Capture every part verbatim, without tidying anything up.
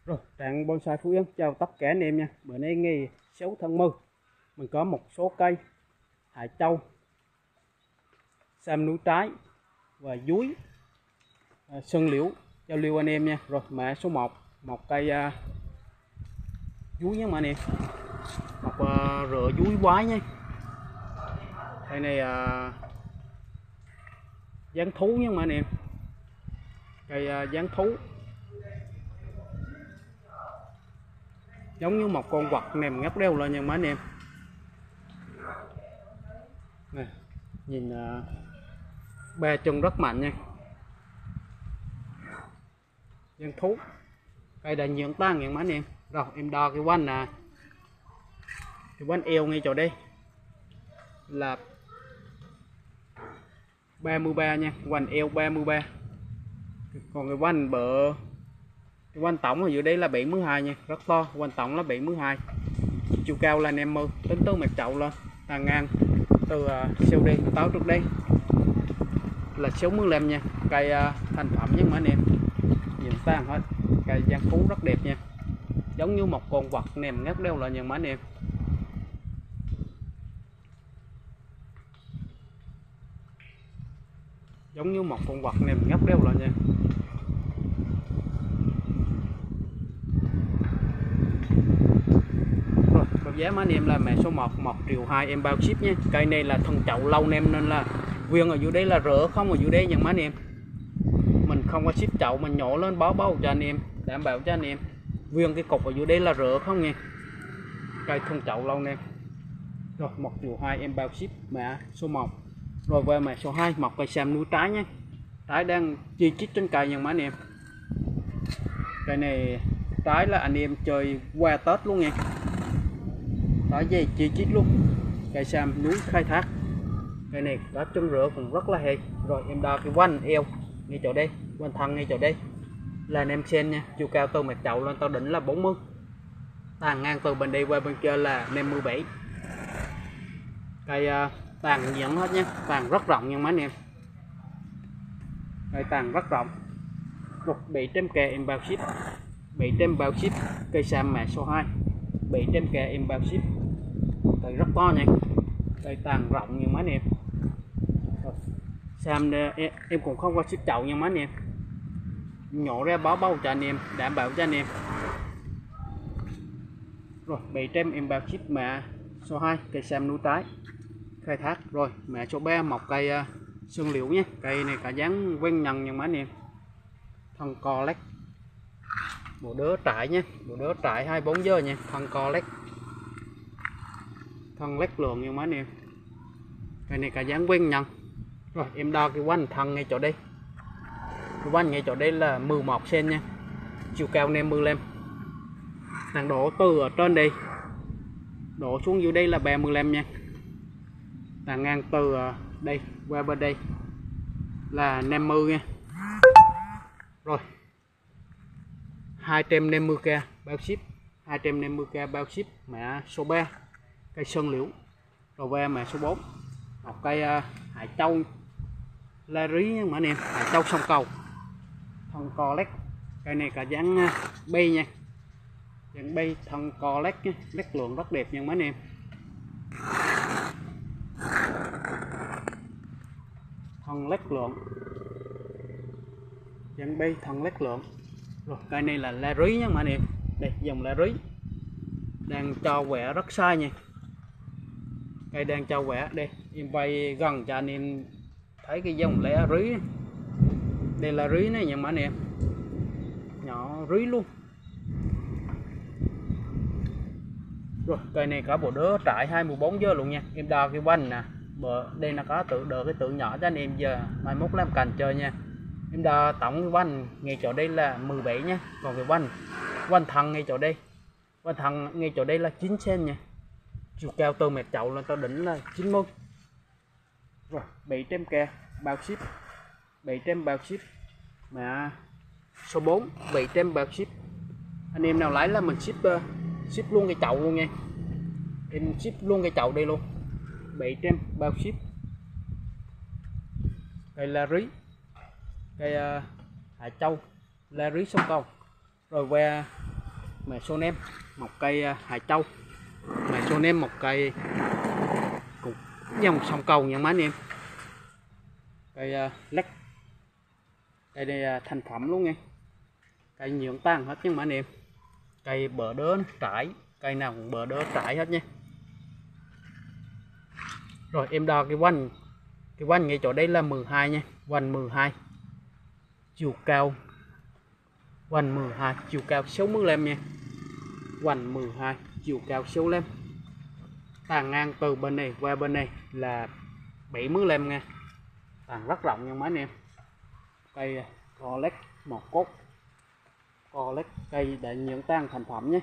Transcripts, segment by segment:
Rồi, Trạng Bonsai Phú Yên chào tất cả anh em nha. Bữa nay ngày sáu tháng mười, mình có một số cây hải châu, sam núi trái và dúi, à, sơn liễu giao lưu anh em nha. Rồi mã số một, một cây à, dúi nha mà anh em, một à, rửa dúi quái nha. Cây này à, dáng thú nha mà anh em, cây à, dáng thú giống như một con vật nằm ngắp đeo lên nha mấy anh em. Nè, nhìn uh, ba chân rất mạnh nha, dân thú, cây đã nhượng tan nha mấy anh em. Rồi em đo cái quanh nè, cái quanh eo ngay chỗ đây là ba mươi ba nha, quanh eo ba mươi ba, còn cái quanh bờ, cái quanh tổng ở dưới đây là bảy mươi hai nha, rất to. Quanh tổng là bảy mươi hai, chiều cao là năm mươi, tính từ mặt chậu lên tàn ngang từ uh, siêu đi táo trước đây là sáu mươi lăm nha. Cây uh, thành phẩm nha mấy anh em, nhìn tan hết, cây giang thú rất đẹp nha, giống như một con vật nằm ngắt đeo lại nha mấy anh em. Giống như một con vật nằm ngắt đeo lại nha. Rồi báo giá mấy anh em là mẹ số một, một triệu hai em bao ship nhé. Cây này là thân chậu lâu nem nên là viên ở dưới đây là rỡ không ở dưới đây nha mấy anh em. Mình không có ship chậu, mình nhổ lên báo báo cho anh em, đảm bảo cho anh em viên cái cục ở dưới đây là rỡ không nha. Cây thân chậu lâu nem. Rồi một triệu hai em bao ship mã số một. Rồi về mã số hai, một cây sam núi trái nhé. Trái đang chi chít trên cây nha mấy anh em. Cây này trái là anh em chơi qua Tết luôn nha, trái dây chi chít luôn. Cây sam núi khai thác, cây này có chân rửa cũng rất là hay. Rồi em đo cái quanh eo ngay chỗ đây, quanh thân ngay chỗ đây là năm sen nha, chiều cao từ mặt chậu lên tới đỉnh là bốn mươi, tàn ngang từ bên đây qua bên kia là năm mươi bảy. Cây uh, tàn dẫn hết nhé, tàn rất rộng nha mấy anh em, cây tàn rất rộng. Rồi bảy trăm k em bao ship, bảy trăm bao ship. Cây sam mã số hai, bảy trăm k em bao ship, cây rất to nha, cây tàn rộng như mấy anh em. Rồi, sam em, em cũng không có ship chậu nha mấy anh em, nhổ ra báo bao cho anh em, đảm bảo cho anh em. Rồi bảy trăm em bao ship mã số hai, cây sam núi trái khai thác. Rồi mã số ba, một cây uh, sơn liễu nhé. Cây này cả dáng quen nhận nha mấy anh em, thân co lách, bộ đứa trại nhé, bộ đứa trại hai mươi bốn giờ nha, thân co lách, thân lách lượng nha mấy anh em. Cây này cả dáng quen nhận. Rồi em đo cái quanh thân ngay chỗ đây, cái quanh ngay chỗ đây là mười một xen nha, chiều cao năm mươi lăm, tàn đổ từ ở trên đây đổ xuống dưới đây là ba mươi lăm nha, tàn ngang từ đây qua bên đây là năm mươi nha. Rồi hai trăm năm mươi k bao ship, hai trăm năm mươi k bao ship mã số ba, cây sơn liễu. Rồi về mã số bốn, một cây uh, hải châu la rí nha anh em, hải châu sông cầu, thân co lách. Cây này cả dáng uh, bay nha, dáng bay, thân co lách nha, lách lượng rất đẹp nha mấy anh em. Thân lách lượng, dáng bay, thân lách lượng. Rồi cây này là la rí nha mấy anh em, đây dòng la rí đang cho quẻ rất sai nha, cây đang cho quẻ. Đây em quay gần cho anh em thấy cái dòng la rí, đây là rí này nha mấy anh em, nhỏ rí luôn. Rồi cây này có bộ đứa trại hai mươi bốn giờ luôn nha. Em đo cái quanh nè, bờ đây nó có tự đỡ cái tự nhỏ cho anh em giờ mai mốt làm cành chơi nha. Em đo tổng cái quanh ngay chỗ đây là mười bảy nha, còn cái quanh quanh thân ngay chỗ đây, quanh thân ngay chỗ đây là chín xen nha, chiều cao từ mặt chậu lên tới đỉnh là chín mươi. Rồi bảy trăm k bao ship, bảy trăm bao ship mà số bốn, bảy trăm bao ship. Anh em nào lấy là mình ship uh, ship luôn cái chậu luôn nha, em ship luôn cái chậu đây luôn, bảy trăm bao ship. Cây la rí, cây uh, hải châu la rí sông cầu. Rồi qua mẹ số nem một cây uh, hải châu, mẹ số nem một cây cũng dòng sông cầu nha mấy anh em. Cây uh, lách cây đây uh, thành phẩm luôn nha, cây nhượng tan hết nha mấy anh em. Cây bờ đớ trải, cây nào cũng bờ đớ trải hết nha. Rồi em đo cái quanh, cái quanh ngay chỗ đây là mười hai nha, quanh mười hai, chiều cao quanh mười hai, chiều cao sáu mươi lăm nha, quanh mười hai, chiều cao sáu mươi lăm. Tàn ngang từ bên này qua bên này là bảy mươi lăm nha, tàn rất rộng nha mấy anh em. Cây co lách một cốt, co lách cây đã nhượng tan thành phẩm nhé.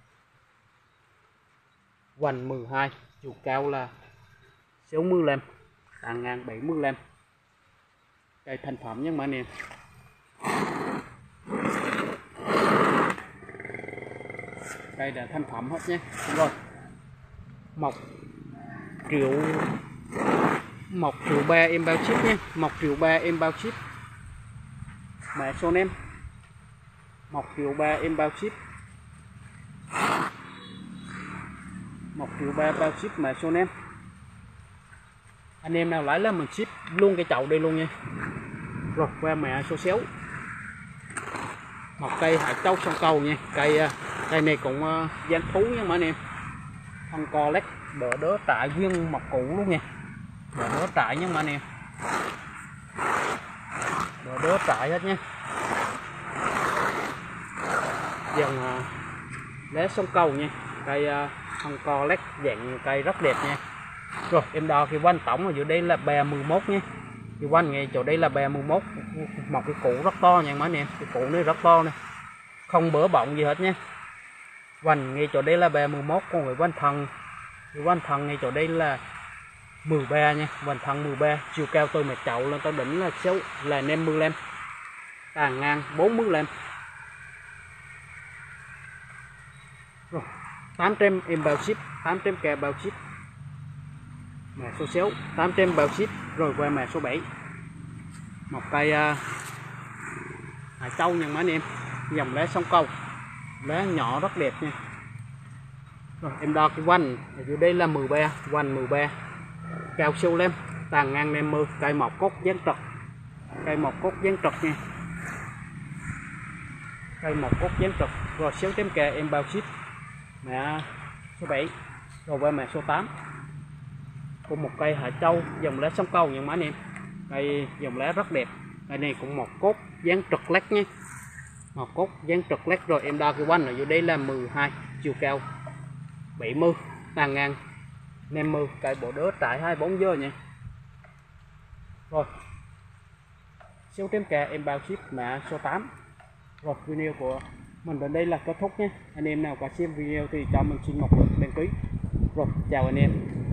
Quanh mười hai, chiều cao là sáu mươi lăm, tàn ngang bảy mươi lăm. Cây thành phẩm nhé mấy anh em. Cây đã thành phẩm hết nhé. Rồi một triệu một triệu ba em bao ship nhé, một triệu ba em bao ship. Mã số nem một triệu ba em bao ship, một triệu ba bao ship mã số nem. Anh em nào lấy là mình ship luôn cái chậu đây luôn nha. Rồi qua mã số sáu, một cây hải châu sông cầu nha. Cây cây này cũng uh, gian thú nha mọi anh em. Thân co lách bờ đớ trại nguyên mọc cũ luôn nha, bờ đớ trại nha mọi anh em, bờ đớ trại hết nha. Dòng uh, lá sông cầu nha. Cây uh, thân co lách dạng cây rất đẹp nha. Rồi em đo cái quanh tổng ở giữa đây là ba mươi mốt nhé. Cái quanh ngay chỗ đây là ba mươi mốt, một cái củ rất to nha mấy anh em. Cái củ này rất to nè, không bỡ bọng gì hết nhé. Quanh ngay chỗ đây là ba mươi mốt, còn cái quanh thân, cái quanh thân ngay chỗ đây là mười ba nha. Quanh thân mười ba, chiều cao từ mặt chậu lên tới đỉnh là sáu là năm mươi lăm, tàn ngang bốn mươi lăm. Rồi tám trăm em bao ship, tám trăm k bao ship. Mã số sáu tám trăm bao ship. Rồi qua mã số bảy, một cây uh, hải châu nha mấy anh em, dòng lá sông cầu, lá nhỏ rất đẹp nha. Rồi em đo cái quanh ở dưới đây là mười ba, quanh mười ba, cao siêu lem, tàn ngang năm mươi. Cây một cốt dán trật, cây một cốt dán trật nha, cây một cốt dán trật. Rồi sáu trăm k em bao ship mã số bảy. Rồi qua mã số tám, cũng một cây hải châu dòng lá sông cầu nha mấy anh em. Cây dòng lá rất đẹp, cây này cũng một cốt dán trật lách nhé, một cốt dán trật lách. Rồi em đo cái quanh ở dưới đây là mười hai, chiều cao bảy mươi, tàn ngang năm mươi. Cây bộ đớ trại hai bốn giờ nha. Rồi sáu trăm k em bao ship mã số tám. Rồi video của mình đến đây là kết thúc nhé. Anh em nào có xem video thì cho mình xin một lượt đăng ký. Rồi chào anh em.